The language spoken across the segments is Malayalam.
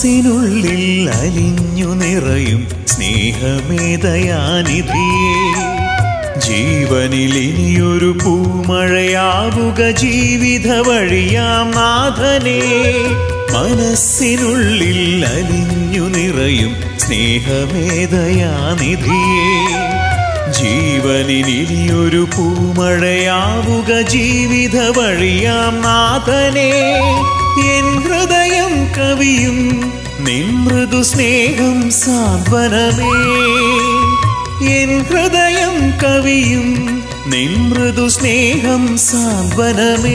മനസ്സിനുള്ളിൽ അലിഞ്ഞു നിറയും സ്നേഹമേ ദയാനിധിയേ, ജീവനിൽ ഇനിയൊരു പൂമഴയാവുക ജീവിത വഴിയാം നാഥനേ. മനസ്സിനുള്ളിൽ അലിഞ്ഞു നിറയും സ്നേഹമേ ദയാനിധിയേ, ജീവനിൽ ഇനിയൊരു പൂമഴയാവുക ജീവിത വഴിയാം നാഥനേ. എൻ ഹൃദയം കവിയും നിൻ മൃദു സ്നേഹം സാന്ത്വനമേ, എൻ ഹൃദയം കവിയും നിൻ മൃദു സ്നേഹം സാന്ത്വനമേ.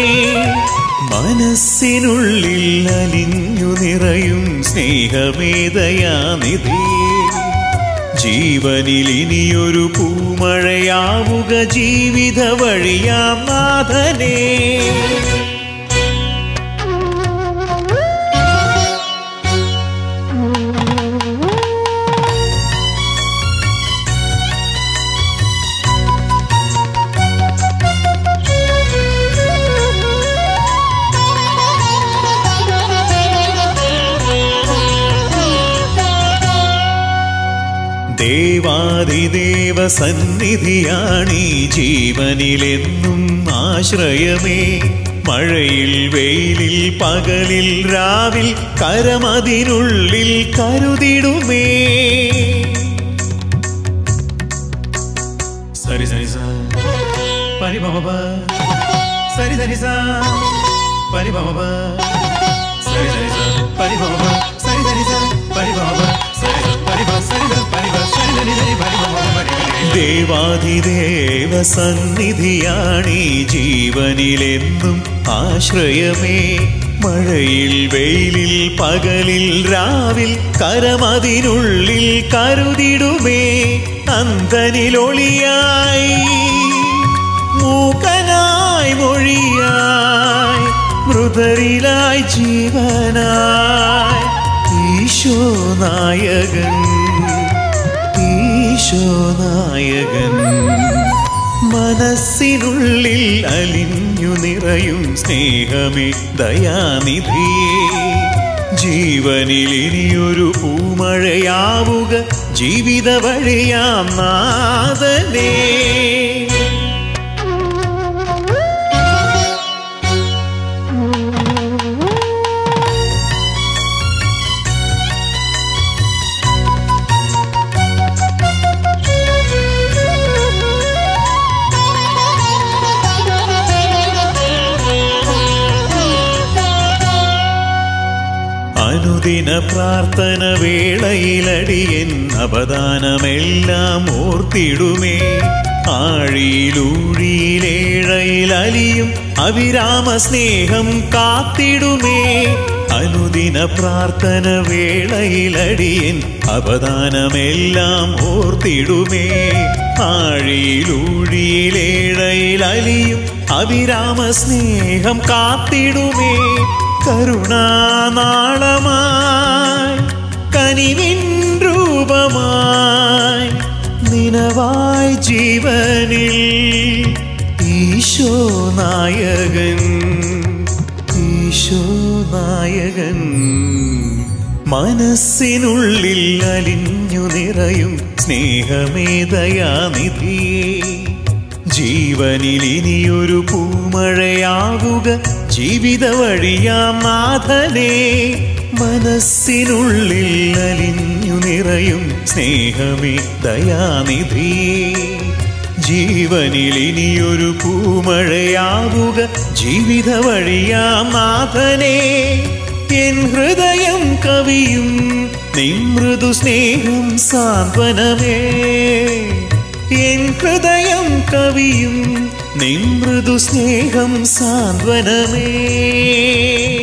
മനസ്സിനുള്ളിൽ അലിഞ്ഞു നിറയും സ്നേഹമേ ദയാനിധിയേ, ജീവനിൽ ഇനിയൊരു പൂമഴയാവുക ജീവിത വഴിയാം നാഥനേ. ദേവാദിദേവ സന്നിധിയാണീ ജീവനിലെന്നും ആശ്രയമേ, മഴയിൽ വെയിലിൽ പകലിൽ രാവിൽ കരമതിനുള്ളിൽ കരുതിടുമേ. സരി സരി സ പരി ബബ സരി സരി സ പരി ബബ സരി സരി സ പരി ബബ സരി സരി സ പരി ബബ. ദേവാദിദേവ സന്നിധിയാണീ ജീവനിലെന്നും ആശ്രയമേ, മഴയിൽ വെയിലിൽ പകലിൽ രാവിൽ കരമതിനുള്ളിൽ കരുതിടുമേ. അന്തനിലൊളിയായി മൂകനായി മൊഴിയായി മൃതരിലായി ജീവനായി ഈശോ നായകൻ, ഈശോ നായകൻ. മനസ്സിനുള്ളിൽ അലിഞ്ഞു നിറയും സ്നേഹമേ ദയാനിധിയേ, ജീവനിൽ ഇനിയൊരു പൂമഴയാവുക ജീവിത വഴിയാം നാഥനേ. അനുദിന പ്രാർത്ഥന വേളയിലടിയൻ അവദാനമെല്ലാം ഓർത്തിടുമേ, ആഴിയിലൂഴിയിലേഴയിലലിയും അവിരാമ സ്നേഹം കാത്തിടുമേ. അനുദിന പ്രാർത്ഥന വേളയിലടിയൻ അവദാനമെല്ലാം ഓർത്തിടുമേ, ആഴിയിലൂഴിയിലേഴയിലലിയും അവിരാമ സ്നേഹം കാത്തിടുമേ. കരുണാനാളമായി കനിവിൻ രൂപമായി നിനവായി ജീവനിൽ ഈശോ നായകൻ, ഈശോ നായകൻ. മനസ്സിനുള്ളിൽ അലിഞ്ഞു നിറയും സ്നേഹമേ ദയാനിധിയേ, ജീവനിൽ ഇനിയൊരു പൂമഴയാവുക ജീവിത വഴിയാം നാഥനേ. മനസ്സിനുള്ളിൽ അലിഞ്ഞു നിറയും സ്നേഹമേ ദയാനിധിയേ, ജീവനിൽ ഇനിയൊരു പൂമഴയാവുക ജീവിത വഴിയാം നാഥനേ. എൻ ഹൃദയം കവിയും നിൻ മൃദു സ്നേഹം സാന്ത്വനമേ, എൻ ഹൃദയം കവിയും നിൻ മൃദു സ്നേഹം സാന്ത്വനമേ.